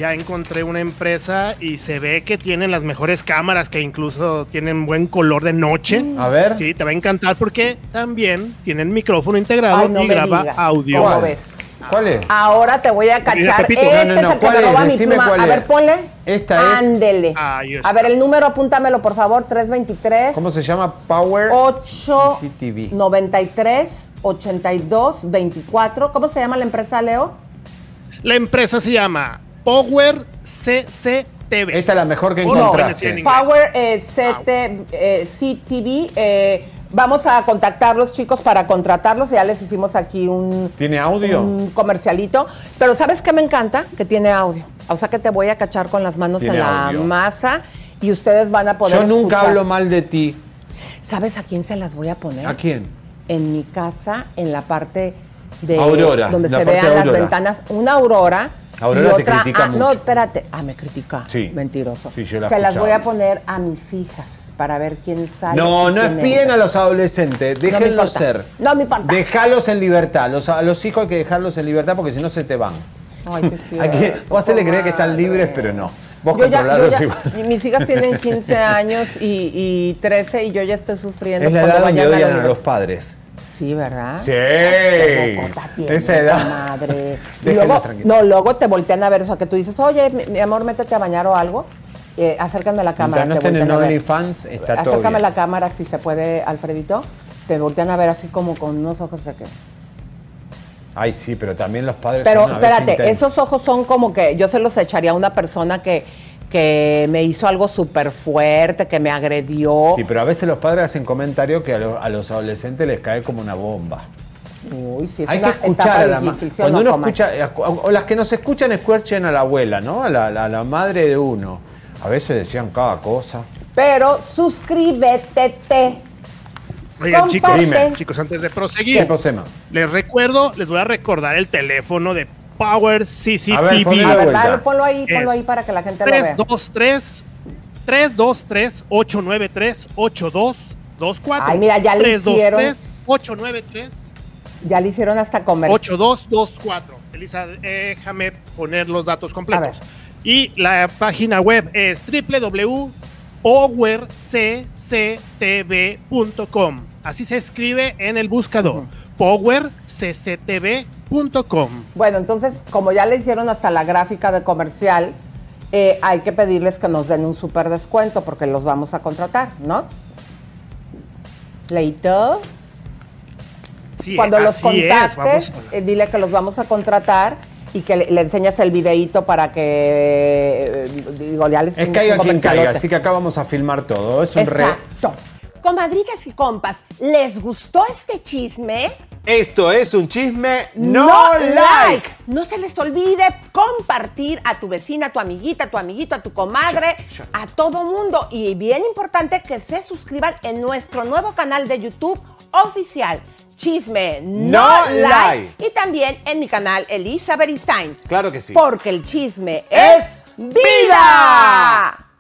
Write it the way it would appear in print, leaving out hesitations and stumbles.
ya encontré una empresa y se ve que tienen las mejores cámaras, que incluso tienen buen color de noche. A ver. Sí, te va a encantar porque también tienen micrófono integrado Ay, no y me graba digas. audio. ¿Cómo ves? ¿Cuál es? Ahora te voy a cachar. repito. Este No, no, no. es el que ¿Cuál me es? roba mi Decime pluma. cuál A es. ver, ponle. Esta es. Ándele. Ahí está. A ver, el número, apúntamelo, por favor. 323. ¿Cómo se llama? Power 8 CCTV. 93 82 24. ¿Cómo se llama la empresa, Leo? La empresa se llama Power CCTV. Esta es la mejor que O lo pueden encontraste. decir en inglés. Power CTV. Vamos a contactarlos, chicos, para contratarlos. Ya les hicimos aquí ¿Tiene audio? un comercialito. Pero ¿sabes qué me encanta? Que tiene audio. O sea que te voy a cachar con las manos Tiene en la audio. masa y ustedes van a poder Yo nunca escuchar. hablo mal de ti. ¿Sabes a quién se las voy a poner? ¿A quién? En mi casa, en la parte de Aurora, donde la se parte vean de las Aurora. ventanas, una aurora. Aurora y te otra, critica No, mucho. espérate. Me critica. Sí. Mentiroso. Sí, yo la se las escuchaba. voy a poner a mis hijas para ver quién sale. No, y no quién espíen entra. a los adolescentes. No me Déjenlos importa. ser. No me importa. Déjalos en libertad. A los hijos hay que dejarlos en libertad porque si no se te van. Ay, sí, Hay que, vos hacerle creer que están libres, pero no. Vos Yo ya- controlarlos yo ya- igual. Mis hijas tienen 15 años y 13 y yo ya estoy sufriendo Es la cuando edad donde vayan a la odian a los universidad. padres. Sí, ¿verdad? Sí. Qué bocota tiene, Esa edad. Madre. Y Déjenlos luego, tranquilos. no, luego te voltean a ver, o sea, que tú dices, oye, mi amor, métete a bañar o algo. Acércame la cámara. Mientras no te estén en voltean a ver. OnlyFans, está todo Acércame bien. la cámara si se puede, Alfredito. Te voltean a ver así como con unos ojos de que... Ay, sí, pero también los padres Pero son a veces espérate, intensos. esos ojos son como que yo se los echaría a una persona que me hizo algo súper fuerte, que me agredió. Sí, pero a veces los padres hacen comentarios que a los adolescentes les cae como una bomba. Uy, sí, es Hay que una escuchar etapa a la madre. difícil, ¿sí o Cuando no, uno comadre? escucha, o las que nos escuchen a la abuela, ¿no? A la madre de uno. A veces decían cada cosa. Pero suscríbete. Oigan, chicos, Comparte. chicos, antes de ¿Qué, proseguir, Posema? les voy a recordar el teléfono de Power CCTV. A ver, ponelo A de ver, vuelta. dale, ponlo ahí Es para que la gente lo vea. 323-893-8224. Ay, mira, ya le hicieron. 323-893-8224. Ya le hicieron hasta comer. 8224. Elisa, déjame poner los datos A completos. ver. Y la página web es www.powercctv.com. Así se escribe en el buscador. powercctv.com. Bueno, entonces, como ya le hicieron hasta la gráfica de comercial, hay que pedirles que nos den un súper descuento porque los vamos a contratar, ¿no? Leito. Sí, Cuando los así es, contactes, dile que los vamos a contratar y que le enseñas el videíto para que, digo, ya les Es hicimos caiga un quien caiga, comercialote. así que acá vamos a filmar todo. Es un Exacto. Comadritas y compas, ¿les gustó este chisme? Esto es un chisme No se les olvide compartir a tu vecina, a tu amiguita, a tu amiguito, a tu comadre, a todo mundo. Y bien importante que se suscriban en nuestro nuevo canal de YouTube oficial, Chisme No Like. Y también en mi canal Elisa Beristain. Claro que sí. Porque el chisme es vida.